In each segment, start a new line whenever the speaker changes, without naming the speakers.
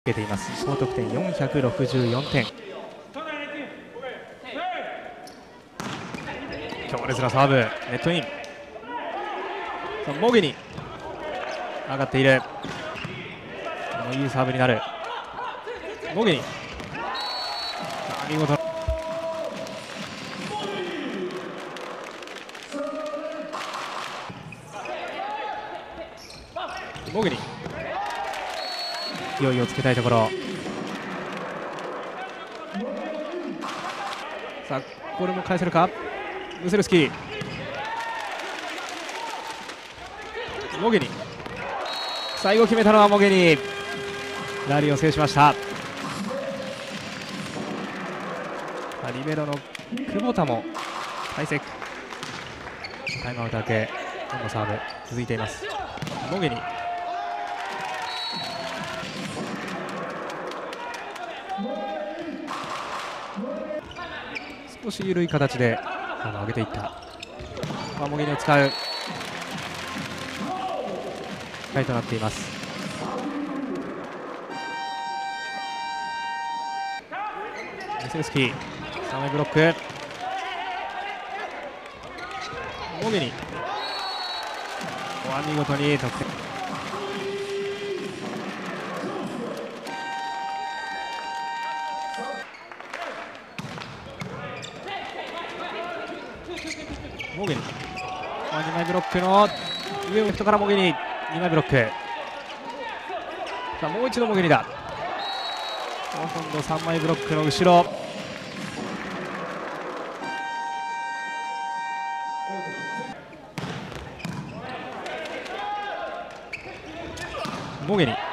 けています。総得点464点。強烈なサーブ、ネットイン。モゲに上がっている。いいサーブになる。モゲに見事。モゲに勢いをつけたいところ。さあこれも返せるか。ムセルスキー、モゲニ、最後決めたのはモゲニ。ラリーを制しました。リベロの久保田も対策。タイムアウト明け、今のサーブ続いています。モゲニ、少し緩い形で上げていった。モゲニを使う回となっています。ミセルスキー、3枚ブロック。モゲニ、ここは見事に得点。モゲニ、2枚ブロックの上をレフトからモゲニ、2枚ブロック。さあもう一度モゲニだ。今度3枚ブロックの後ろ。モゲニ、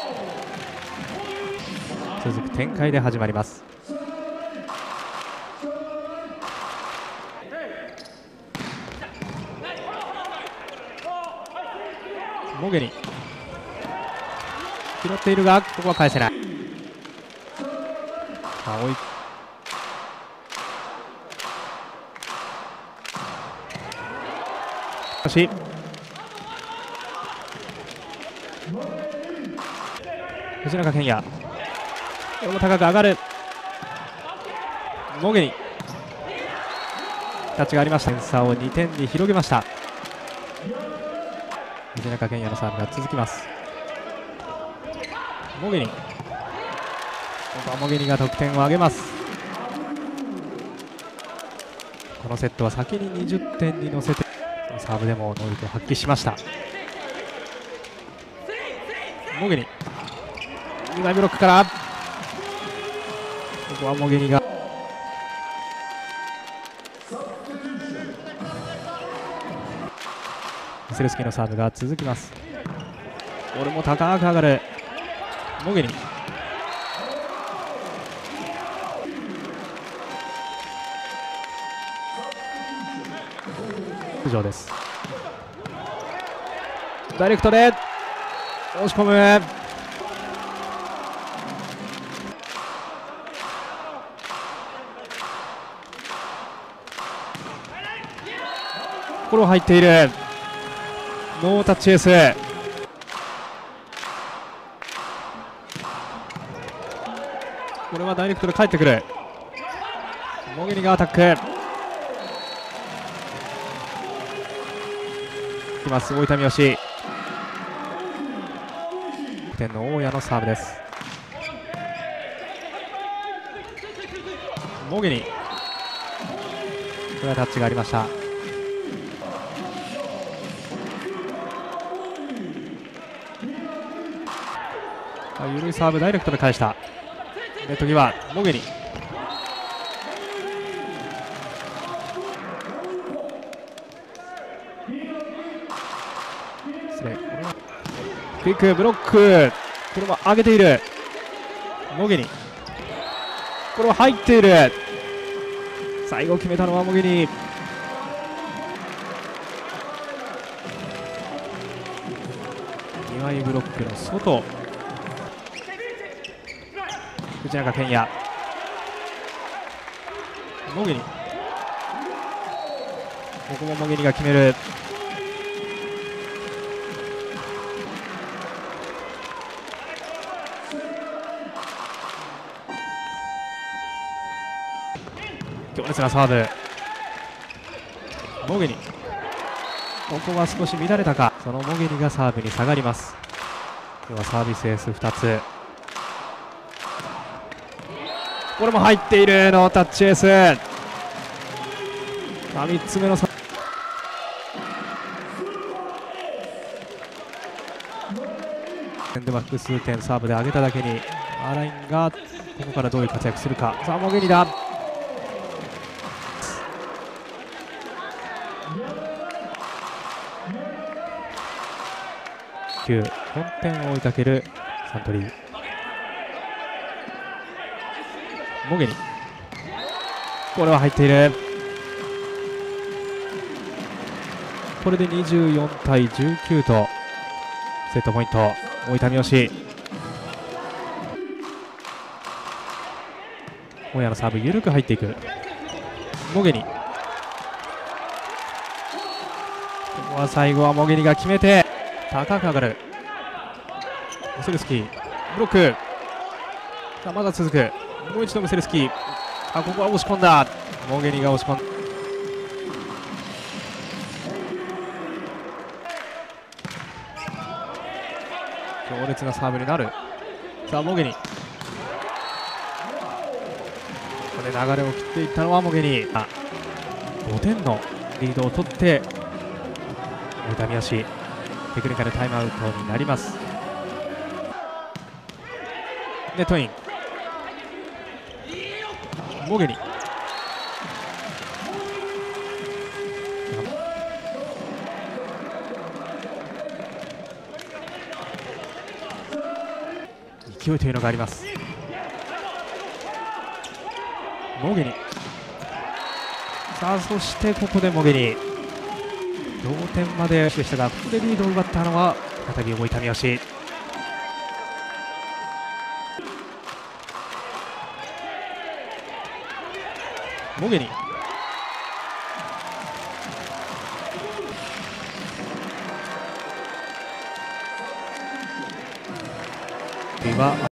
続く展開で始まります。モゲニ拾っているがここは返せない。追いし藤中健也、これも高く上がる。モゲニ、タッチがありました。点差を2点に広げました。藤中健也のサーブが続きます。モゲニ、ここはモゲニが得点を挙げます。このセットは先に20点に乗せてサーブでも能力を発揮しました。モゲニ、2枚ブロックからここはモゲニがミセルスキーのサーブが続きます。ボールも高く上がる。モゲニ、浮上です。ダイレクトで押し込む。これ入っている。ノータッチエース。これはダイレクトで帰ってくる。モゲニがアタックいきます。大分三好、得点の大谷のサーブです。モゲニ、これはタッチがありました。緩いサーブダイレクトで返した。ネット際、モゲニ、クイックブロック、これは上げている。モゲニ、これは入っている。最後決めたのはモゲニ。2枚ブロックの外。藤中健也、モゲニ、ここもモゲニが決める。 強烈なサーブ。モゲニ、ここは少し乱れたか。そのモゲニがサーブに下がります。今日はサービスエース2つ。これも入っている。ノータッチエース。3つ目のサーブでは複数点サーブで上げただけにアーラインがここからどういう活躍するか。さあモゲニだ。4点を追いかけるサントリー。モゲニ、これは入っている。これで24対19とセットポイント。大分三好、大矢のサーブ緩く入っていく。モゲニ、ここは最後はモゲニが決めて高く上がる。ムセルスキーブロック。さあまだ続く。もう一度ムセルスキー。あ、ここは押し込んだ。モゲニが押し込んだ。強烈なサーブになる。さあモゲニ、これ流れを切っていったのはモゲニ。5点のリードを取って大分三好テクニカルタイムアウトになります。ネットイン。モゲニ、勢いというのがあります。モゲニ、さあそしてここでモゲニ同点まででしたが、ここでリードを奪ったのは再び大分三好。モゲニ、は